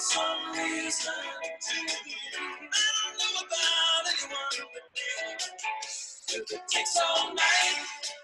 some reason to believe. I don't know about anyone but you. If it takes all night,